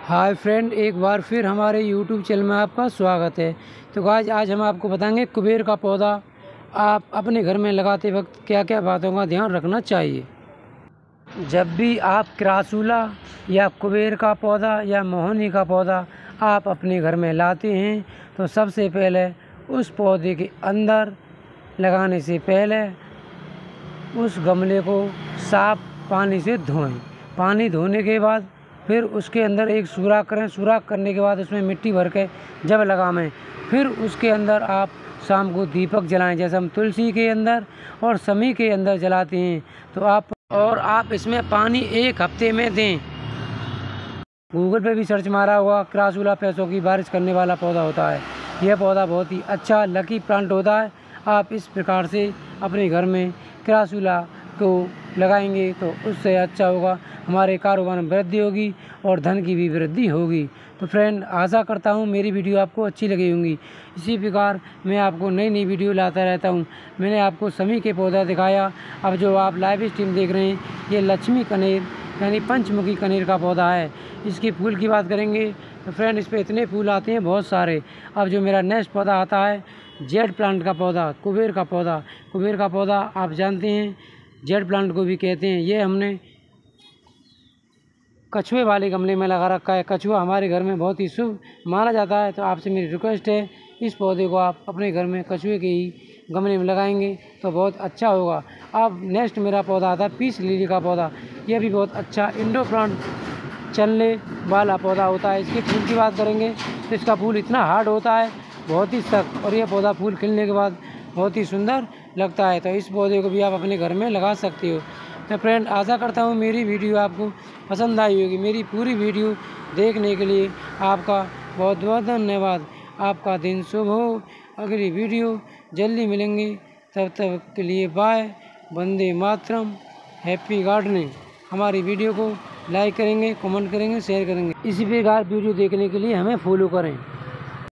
Hi friend, एक बार फिर हमारे यूट्यूब चैनल में आपका स्वागत है। तो गाइस, आज हम आपको बताएंगे कुबेर का पौधा आप अपने घर में लगाते वक्त क्या क्या बातों का ध्यान रखना चाहिए। जब भी आप क्रासूला या कुबेर का पौधा या मोहनी का पौधा आप अपने घर में लाते हैं तो सबसे पहले उस पौधे के अंदर लगाने से पहले उस गमले को साफ पानी से धोएं। पानी धोने के बाद फिर उसके अंदर एक सुराख करें। सुराख करने के बाद उसमें मिट्टी भर के जब लगाएं, फिर उसके अंदर आप शाम को दीपक जलाएं, जैसे हम तुलसी के अंदर और शमी के अंदर जलाते हैं। तो आप इसमें पानी 1 हफ्ते में दें। गूगल पे भी सर्च मारा हुआ, क्रासूला पैसों की बारिश करने वाला पौधा होता है। यह पौधा बहुत ही अच्छा लकी प्लांट होता है। आप इस प्रकार से अपने घर में क्रासूला को लगाएंगे तो उससे अच्छा होगा, हमारे कारोबार में वृद्धि होगी और धन की भी वृद्धि होगी। तो फ्रेंड, आशा करता हूँ मेरी वीडियो आपको अच्छी लगी होंगी। इसी प्रकार मैं आपको नई नई वीडियो लाता रहता हूँ। मैंने आपको शमी के पौधा दिखाया। अब जो आप लाइव स्ट्रीम देख रहे हैं, ये लक्ष्मी कनेर यानी पंचमुखी कनेर का पौधा है। इसके फूल की बात करेंगे तो फ्रेंड, इस पर इतने फूल आते हैं बहुत सारे। अब जो मेरा नेक्स्ट पौधा आता है जेड प्लांट का पौधा, कुबेर का पौधा। कुबेर का पौधा आप जानते हैं, जेड प्लांट को भी कहते हैं। ये हमने कछुए वाले गमले में लगा रखा है। कछुआ हमारे घर में बहुत ही शुभ माना जाता है। तो आपसे मेरी रिक्वेस्ट है, इस पौधे को आप अपने घर में कछुए के ही गमले में लगाएंगे तो बहुत अच्छा होगा। अब नेक्स्ट मेरा पौधा आता है पीस लिली का पौधा। यह भी बहुत अच्छा इंडो प्लांट चलने वाला पौधा होता है। इसके फूल की बात करेंगे तो इसका फूल इतना हार्ड होता है, बहुत ही सख्त, और यह पौधा फूल खिलने के बाद बहुत ही सुंदर लगता है। तो इस पौधे को भी आप अपने घर में लगा सकते हो। तो फ्रेंड, आशा करता हूँ मेरी वीडियो आपको पसंद आई होगी। मेरी पूरी वीडियो देखने के लिए आपका बहुत बहुत धन्यवाद। आपका दिन शुभ हो। अगली वीडियो जल्दी मिलेंगे, तब तक के लिए बाय। वंदे मातरम, हैप्पी गार्डनिंग। हमारी वीडियो को लाइक करेंगे, कमेंट करेंगे, शेयर करेंगे। इसी प्रकार वीडियो देखने के लिए हमें फॉलो करें।